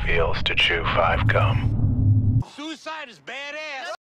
feels to chew 5 gum. Suicide is badass.